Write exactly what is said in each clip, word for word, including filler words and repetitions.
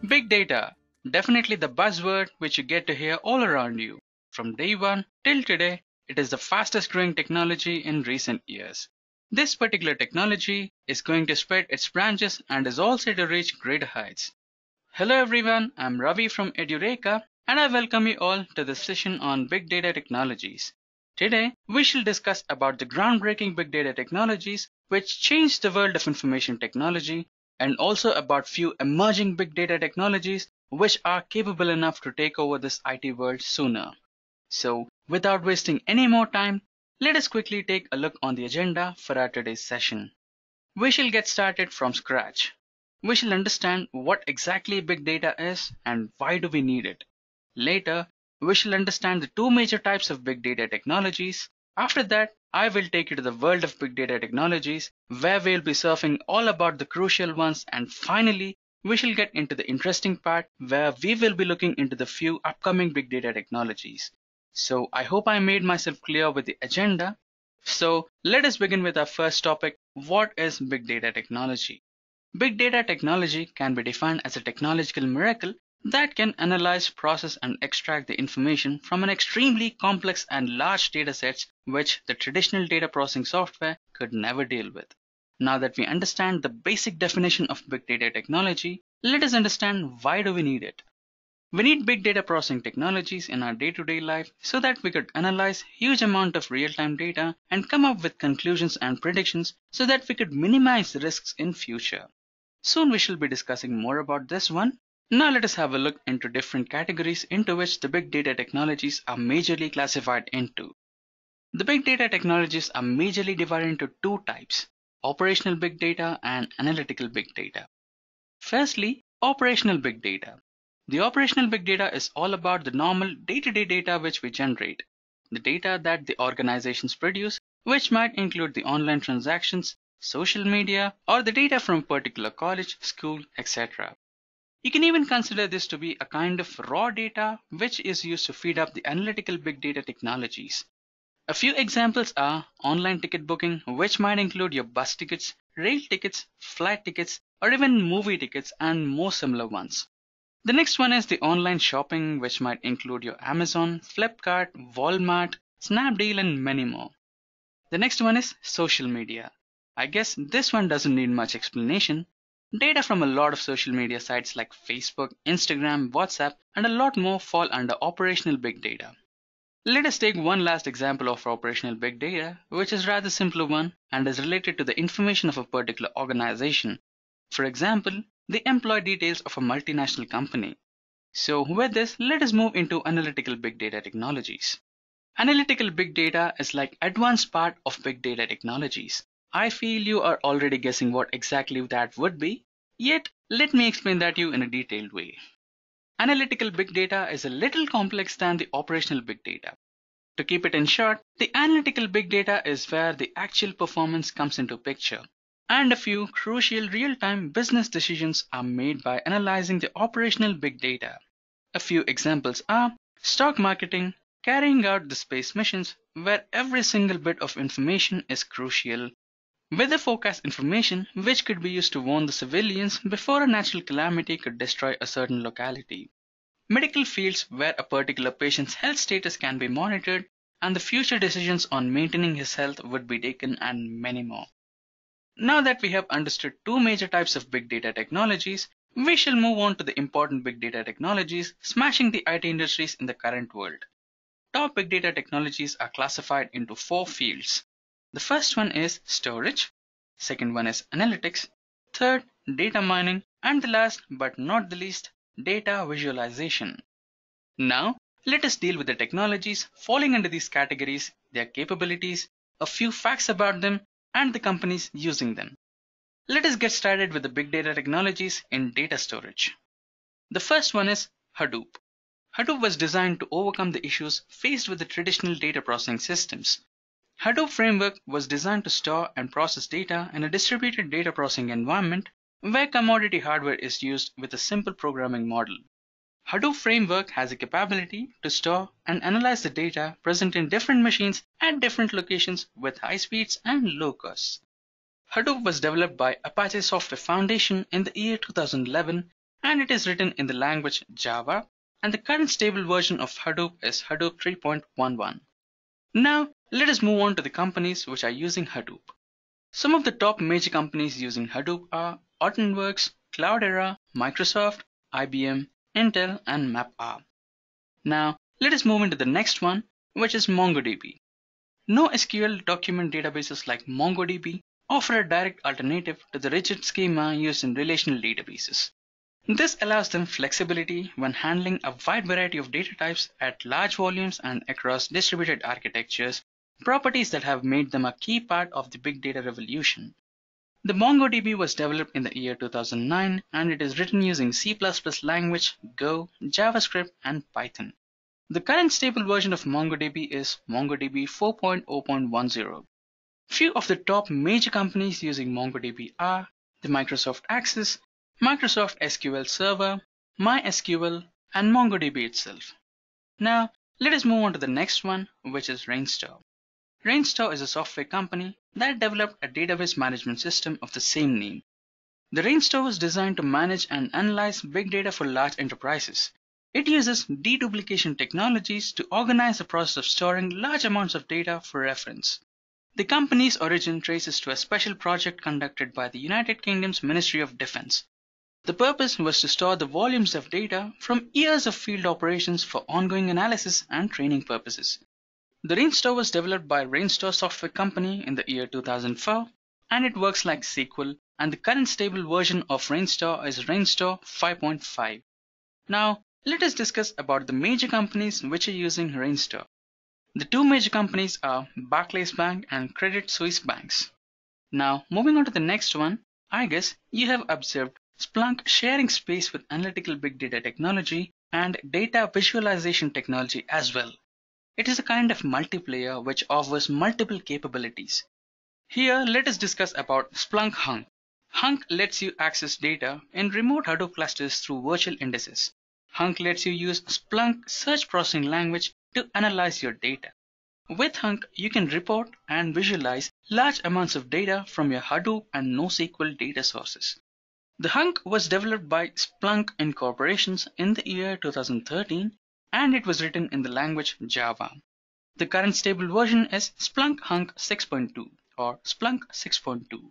Big data, definitely the buzzword which you get to hear all around you. From day one till today, it is the fastest growing technology in recent years. This particular technology is going to spread its branches and is also to reach greater heights. Hello everyone, I'm Ravi from Edureka and I welcome you all to this session on big data technologies. Today, we shall discuss about the groundbreaking big data technologies which changed the world of information technology, and also about few emerging big data technologies which are capable enough to take over this I T world sooner. So, without wasting any more time, let us quickly take a look on the agenda for our today's session. We shall get started from scratch. We shall understand what exactly big data is and why do we need it. Later, we shall understand the two major types of big data technologies. After that, I will take you to the world of big data technologies, where we'll be surfing all about the crucial ones, and finally, we shall get into the interesting part where we will be looking into the few upcoming big data technologies. So I hope I made myself clear with the agenda. So let us begin with our first topic. What is big data technology? Big data technology can be defined as a technological miracle that can analyze, process, and extract the information from an extremely complex and large data sets which the traditional data processing software could never deal with. Now that we understand the basic definition of big data technology, let us understand why do we need it. We need big data processing technologies in our day-to-day life so that we could analyze huge amount of real-time data and come up with conclusions and predictions so that we could minimize risks in future. Soon we shall be discussing more about this one. Now let us have a look into different categories into which the big data technologies are majorly classified into. The big data technologies are majorly divided into two types: operational big data and analytical big data. Firstly, operational big data. The operational big data is all about the normal day-to-day data which we generate, the data that the organizations produce, which might include the online transactions, social media, or the data from a particular college, school, et cetera. You can even consider this to be a kind of raw data which is used to feed up the analytical big data technologies. A few examples are online ticket booking, which might include your bus tickets, rail tickets, flight tickets, or even movie tickets, and more similar ones. The next one is the online shopping, which might include your Amazon, Flipkart, Walmart, Snapdeal, and many more. The next one is social media. I guess this one doesn't need much explanation. Data from a lot of social media sites like Facebook, Instagram, WhatsApp, and a lot more fall under operational big data. Let us take one last example of operational big data, which is rather simpler one and is related to the information of a particular organization. For example, the employee details of a multinational company. So with this, let us move into analytical big data technologies. Analytical big data is like advanced part of big data technologies. I feel you are already guessing what exactly that would be, yet let me explain that to you in a detailed way. Analytical big data is a little complex than the operational big data. To keep it in short, the analytical big data is where the actual performance comes into picture, and a few crucial real-time business decisions are made by analyzing the operational big data. A few examples are stock marketing, carrying out the space missions where every single bit of information is crucial, weather forecast information which could be used to warn the civilians before a natural calamity could destroy a certain locality, medical fields where a particular patient's health status can be monitored and the future decisions on maintaining his health would be taken, and many more. Now that we have understood two major types of big data technologies, we shall move on to the important big data technologies smashing the I T industries in the current world. Top big data technologies are classified into four fields. The first one is storage, second one is analytics, third, data mining, and the last but not the least, data visualization. Now, let us deal with the technologies falling under these categories, their capabilities, a few facts about them, and the companies using them. Let us get started with the big data technologies in data storage. The first one is Hadoop. Hadoop was designed to overcome the issues faced with the traditional data processing systems. Hadoop framework was designed to store and process data in a distributed data processing environment where commodity hardware is used with a simple programming model. Hadoop framework has a capability to store and analyze the data present in different machines at different locations with high speeds and low costs. Hadoop was developed by Apache Software Foundation in the year two thousand eleven and it is written in the language Java, and the current stable version of Hadoop is Hadoop three point eleven. Now, let us move on to the companies which are using Hadoop. Some of the top major companies using Hadoop are Hortonworks, Cloudera, Microsoft, I B M, Intel, and MapR. Now, let us move into the next one, which is MongoDB. NoSQL document databases like MongoDB offer a direct alternative to the rigid schema used in relational databases. This allows them flexibility when handling a wide variety of data types at large volumes and across distributed architectures, properties that have made them a key part of the big data revolution. The MongoDB was developed in the year two thousand nine, and it is written using C plus plus language, Go, JavaScript, and Python. The current stable version of MongoDB is MongoDB four point zero point ten. Few of the top major companies using MongoDB are the Microsoft Access, Microsoft S Q L Server, MySQL, and MongoDB itself. Now, let us move on to the next one, which is Rainstorm. Rainstorm is a software company that developed a database management system of the same name. The Rainstorm was designed to manage and analyze big data for large enterprises. It uses deduplication technologies to organize the process of storing large amounts of data for reference. The company's origin traces to a special project conducted by the United Kingdom's Ministry of Defence. The purpose was to store the volumes of data from years of field operations for ongoing analysis and training purposes. The Rainstorm was developed by Rainstorm Software Company in the year two thousand four, and it works like S Q L, and the current stable version of Rainstorm is Rainstorm five point five. Now, let us discuss about the major companies which are using Rainstorm. The two major companies are Barclays Bank and Credit Suisse Banks. Now, moving on to the next one, I guess you have observed Splunk sharing space with analytical big data technology and data visualization technology as well. It is a kind of multiplayer which offers multiple capabilities. Here, let us discuss about Splunk Hunk. Hunk lets you access data in remote Hadoop clusters through virtual indices. Hunk lets you use Splunk search processing language to analyze your data. With Hunk, you can report and visualize large amounts of data from your Hadoop and NoSQL data sources. The Hunk was developed by Splunk Incorporations in the year two thousand thirteen, and it was written in the language Java. The current stable version is Splunk Hunk six point two or Splunk six point two.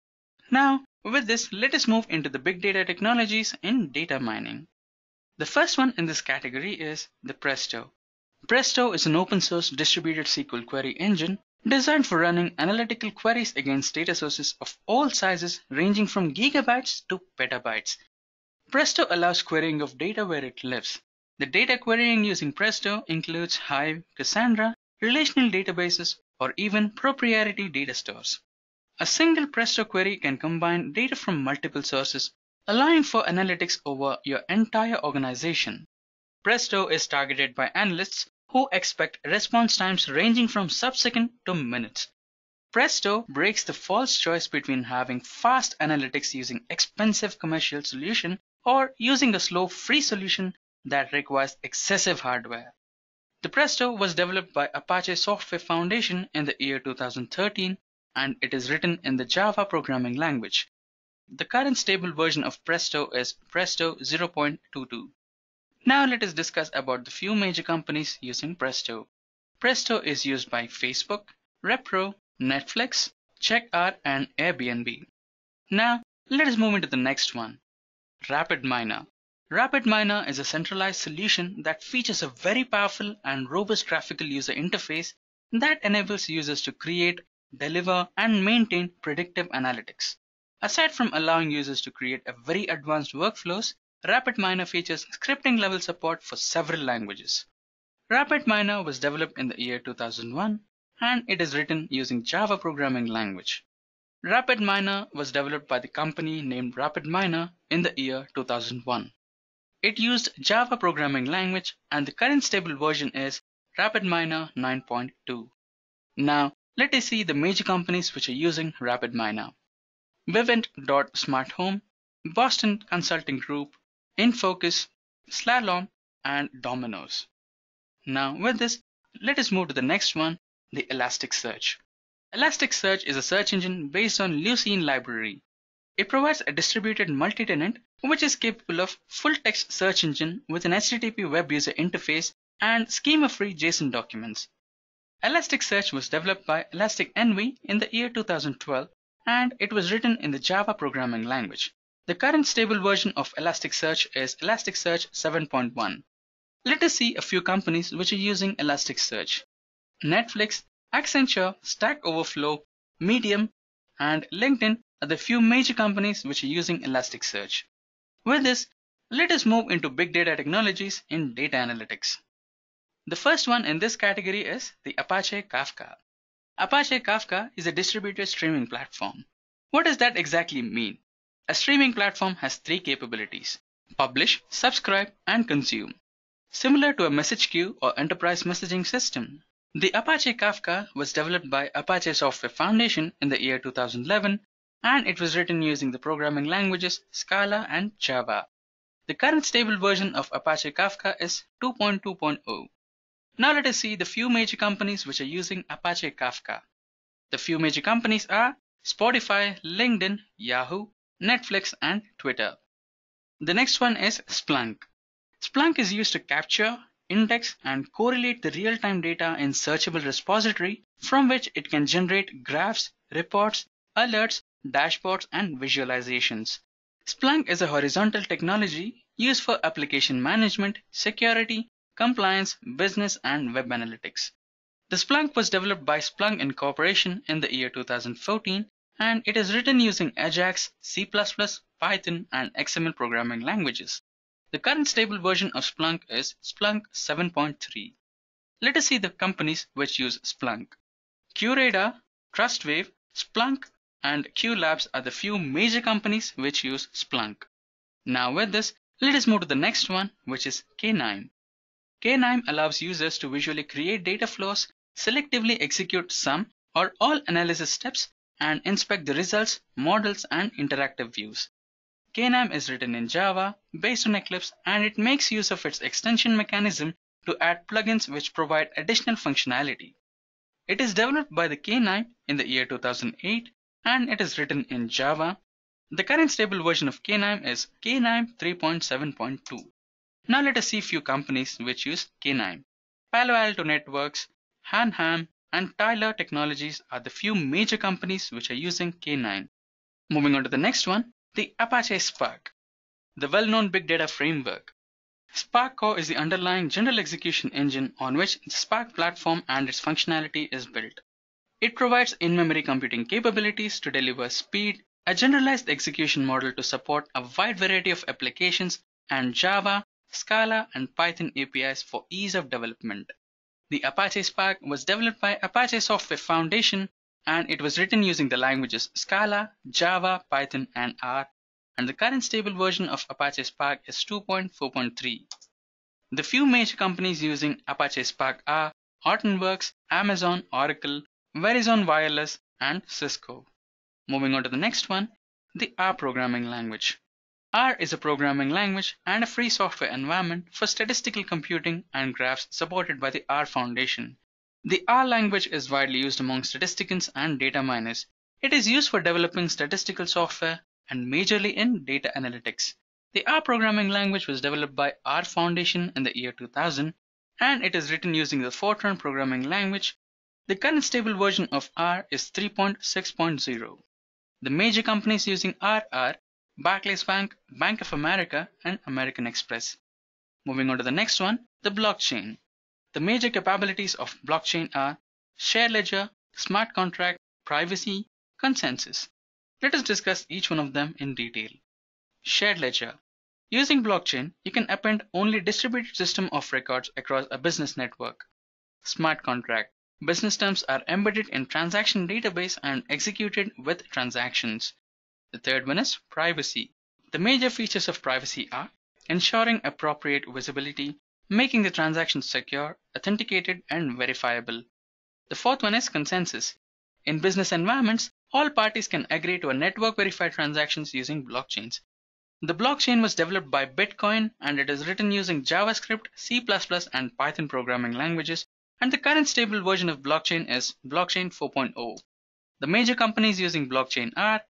Now, with this, let us move into the big data technologies in data mining. The first one in this category is the Presto. Presto is an open source distributed S Q L query engine designed for running analytical queries against data sources of all sizes ranging from gigabytes to petabytes. Presto allows querying of data where it lives. The data querying using Presto includes Hive, Cassandra, relational databases, or even proprietary data stores. A single Presto query can combine data from multiple sources, allowing for analytics over your entire organization. Presto is targeted by analysts who expect response times ranging from sub-second to minutes. Presto breaks the false choice between having fast analytics using expensive commercial solution or using a slow free solution that requires excessive hardware. The Presto was developed by Apache Software Foundation in the year two thousand thirteen, and it is written in the Java programming language. The current stable version of Presto is Presto zero point two two. Now let us discuss about the few major companies using Presto. Presto is used by Facebook, Repro, Netflix, CheckR, and Airbnb. Now let us move into the next one, RapidMiner. RapidMiner is a centralized solution that features a very powerful and robust graphical user interface that enables users to create, deliver, and maintain predictive analytics. Aside from allowing users to create a very advanced workflows, RapidMiner features scripting level support for several languages. RapidMiner was developed in the year two thousand one, and it is written using Java programming language. RapidMiner was developed by the company named RapidMiner in the year two thousand one. It used Java programming language, and the current stable version is RapidMiner nine point two. Now, let us see the major companies which are using RapidMiner. Vivint dot Smart Home, Boston Consulting Group, Infocus, Slalom, and Domino's. Now, with this, let us move to the next one, the Elasticsearch. Elasticsearch is a search engine based on Lucene library. It provides a distributed multi-tenant which is capable of full-text search engine with an H T T P web user interface and schema-free JSON documents. Elasticsearch was developed by Elastic N V in the year two thousand twelve and it was written in the Java programming language. The current stable version of Elasticsearch is Elasticsearch seven point one. Let us see a few companies which are using Elasticsearch. Netflix, Accenture, Stack Overflow, Medium, and LinkedIn are the few major companies which are using Elasticsearch. With this, let us move into big data technologies in data analytics. The first one in this category is the Apache Kafka. Apache Kafka is a distributed streaming platform. What does that exactly mean? A streaming platform has three capabilities: publish, subscribe, and consume. Similar to a message queue or enterprise messaging system. The Apache Kafka was developed by Apache Software Foundation in the year two thousand eleven and it was written using the programming languages Scala and Java. The current stable version of Apache Kafka is two point two point zero. Now let us see the few major companies which are using Apache Kafka. The few major companies are Spotify, LinkedIn, Yahoo, Netflix, and Twitter. The next one is Splunk. Splunk is used to capture, index, and correlate the real-time data in searchable repository from which it can generate graphs, reports, alerts, dashboards, and visualizations. Splunk is a horizontal technology used for application management, security, compliance, business, and web analytics. The Splunk was developed by Splunk Incorporation in the year two thousand fourteen and it is written using Ajax, C plus plus, Python, and X M L programming languages. The current stable version of Splunk is Splunk seven point three. Let us see the companies which use Splunk. QRadar, Trustwave, Splunk, and QLabs are the few major companies which use Splunk. Now with this, let us move to the next one, which is K nine. K nine allows users to visually create data flows, selectively execute some or all analysis steps, and inspect the results, models, and interactive views. K nine is written in Java, based on Eclipse, and it makes use of its extension mechanism to add plugins which provide additional functionality. It is developed by the K nine in the year two thousand eight, and it is written in Java. The current stable version of K nine is K nine three point seven point two. Now let us see few companies which use K nine. Palo Alto Networks, Hanham, and Tyler Technologies are the few major companies which are using K nine. Moving on to the next one, the Apache Spark, the well-known big data framework. Spark Core is the underlying general execution engine on which the Spark platform and its functionality is built. It provides in-memory computing capabilities to deliver speed, a generalized execution model to support a wide variety of applications, and Java, Scala, and Python A P Is for ease of development. The Apache Spark was developed by Apache Software Foundation and it was written using the languages Scala, Java, Python, and R, and the current stable version of Apache Spark is two point four point three. The few major companies using Apache Spark are Hortonworks, Amazon, Oracle, Verizon Wireless, and Cisco. Moving on to the next one, the R programming language. R is a programming language and a free software environment for statistical computing and graphs supported by the R Foundation. The R language is widely used among statisticians and data miners. It is used for developing statistical software and majorly in data analytics. The R programming language was developed by R Foundation in the year two thousand and it is written using the Fortran programming language. The current stable version of R is three point six point zero. The major companies using R are Barclays Bank, Bank of America, and American Express. Moving on to the next one, the blockchain. The major capabilities of blockchain are shared ledger, smart contract, privacy, consensus. Let us discuss each one of them in detail. Shared ledger. Using blockchain, you can append only distributed system of records across a business network. Smart contract. Business terms are embedded in transaction database and executed with transactions. The third one is privacy. The major features of privacy are ensuring appropriate visibility, making the transaction secure, authenticated, and verifiable. The fourth one is consensus. In business environments, all parties can agree to a network verified transactions using blockchains. The blockchain was developed by Bitcoin and it is written using JavaScript, C plus plus, and Python programming languages, and the current stable version of blockchain is Blockchain four point zero. The major companies using blockchain are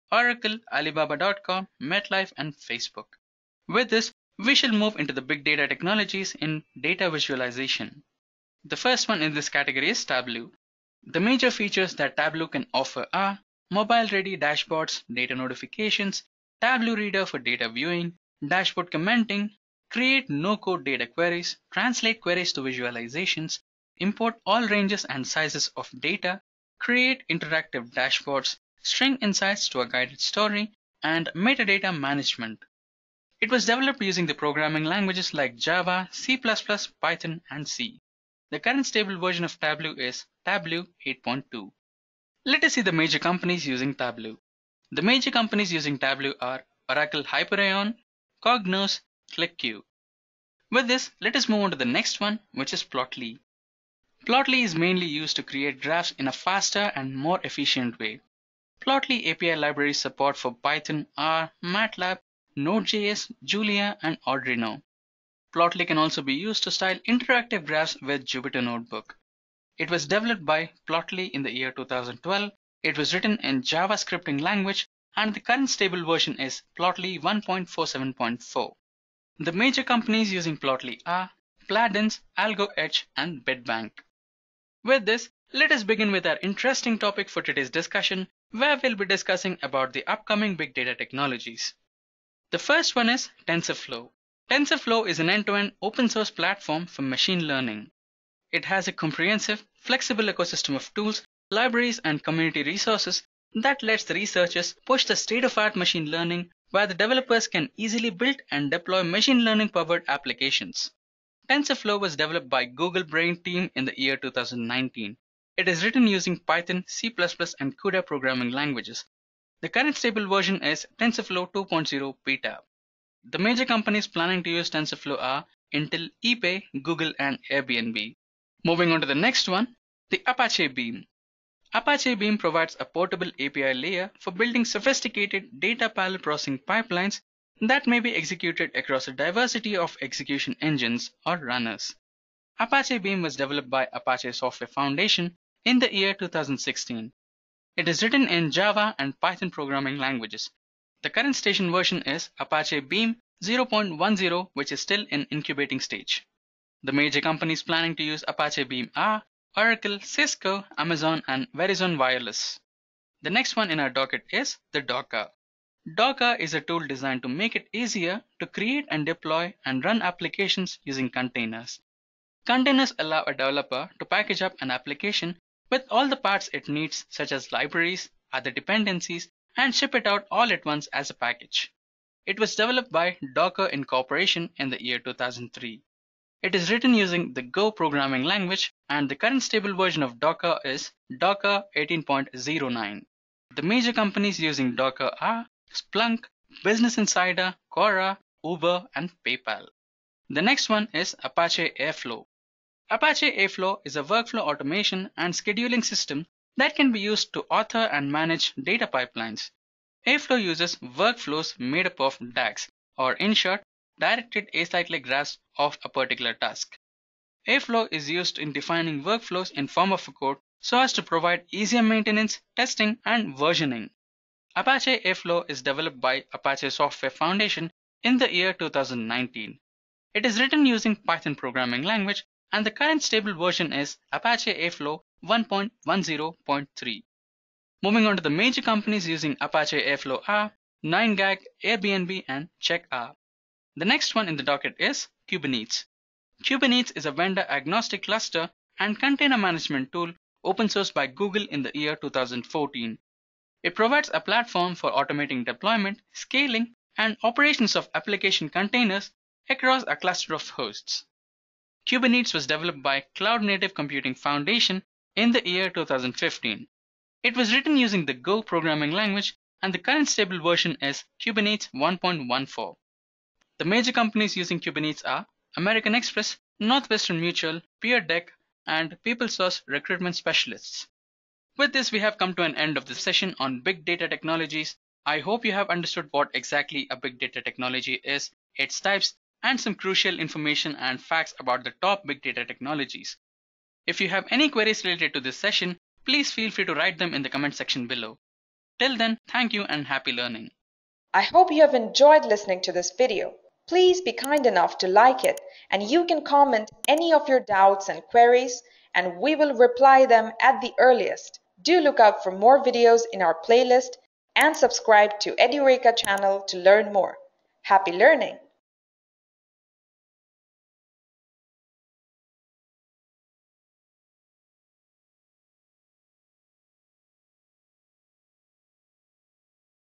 Oracle, Alibaba dot com, MetLife, and Facebook. With this, we shall move into the big data technologies in data visualization. The first one in this category is Tableau. The major features that Tableau can offer are mobile-ready dashboards, data notifications, Tableau Reader for data viewing, dashboard commenting, create no-code data queries, translate queries to visualizations, import all ranges and sizes of data, create interactive dashboards, string insights to a guided story, and metadata management. It was developed using the programming languages like Java, C plus plus, Python, and C. The current stable version of Tableau is Tableau eight point two. Let us see the major companies using Tableau. The major companies using Tableau are Oracle Hyperion, Cognos, ClickQ. With this, let us move on to the next one, which is Plotly. Plotly is mainly used to create graphs in a faster and more efficient way. Plotly A P I libraries support for Python, R, MATLAB, Node.js, Julia, and Arduino. Plotly can also be used to style interactive graphs with Jupyter Notebook. It was developed by Plotly in the year two thousand twelve. It was written in Java scripting language, and the current stable version is Plotly one point forty-seven point four. The major companies using Plotly are Pladins, AlgoEdge, and Bitbank. With this, let us begin with our interesting topic for today's discussion, where we'll be discussing about the upcoming big data technologies. The first one is TensorFlow. TensorFlow is an end-to-end open source platform for machine learning. It has a comprehensive, flexible ecosystem of tools, libraries, and community resources that lets the researchers push the state-of-art machine learning, where the developers can easily build and deploy machine learning-powered applications. TensorFlow was developed by Google Brain team in the year two thousand nineteen. It is written using Python, C plus plus, and CUDA programming languages. The current stable version is TensorFlow two point oh beta. The major companies planning to use TensorFlow are Intel, eBay, Google, and Airbnb. Moving on to the next one, the Apache Beam. Apache Beam provides a portable A P I layer for building sophisticated data parallel processing pipelines that may be executed across a diversity of execution engines or runners. Apache Beam was developed by Apache Software Foundation in the year two thousand sixteen. It is written in Java and Python programming languages. The current station version is Apache Beam zero point ten, which is still in incubating stage. The major companies planning to use Apache Beam are Oracle, Cisco, Amazon, and Verizon Wireless. The next one in our docket is the Docker. Docker is a tool designed to make it easier to create and deploy and run applications using containers. Containers allow a developer to package up an application with all the parts it needs, such as libraries, other dependencies, and ship it out all at once as a package. It was developed by Docker Incorporation in the year two thousand three. It is written using the Go programming language, and the current stable version of Docker is Docker eighteen point oh nine. The major companies using Docker are Splunk, Business Insider, Quora, Uber, and PayPal. The next one is Apache Airflow. Apache Airflow is a workflow automation and scheduling system that can be used to author and manage data pipelines. Airflow uses workflows made up of D A Gs, or in short, directed acyclic graphs of a particular task. Airflow is used in defining workflows in form of a code so as to provide easier maintenance, testing, and versioning. Apache Airflow is developed by Apache Software Foundation in the year two thousand nineteen. It is written using Python programming language, and the current stable version is Apache Airflow one point ten point three. Moving on to the major companies using Apache Airflow are nine gag, Airbnb, and CheckR. The next one in the docket is Kubernetes. Kubernetes is a vendor-agnostic cluster and container management tool open sourced by Google in the year two thousand fourteen. It provides a platform for automating deployment, scaling, and operations of application containers across a cluster of hosts. Kubernetes was developed by Cloud Native Computing Foundation in the year two thousand fifteen. It was written using the Go programming language, and the current stable version is Kubernetes one point fourteen. The major companies using Kubernetes are American Express, Northwestern Mutual, PeerDeck, and PeopleSource Recruitment Specialists. With this, we have come to an end of this session on big data technologies. I hope you have understood what exactly a big data technology is, its types, and some crucial information and facts about the top big data technologies. If you have any queries related to this session, please feel free to write them in the comment section below. Till then, thank you and happy learning. I hope you have enjoyed listening to this video. Please be kind enough to like it, and you can comment any of your doubts and queries, and we will reply them at the earliest. Do look out for more videos in our playlist and subscribe to Edureka channel to learn more. Happy learning!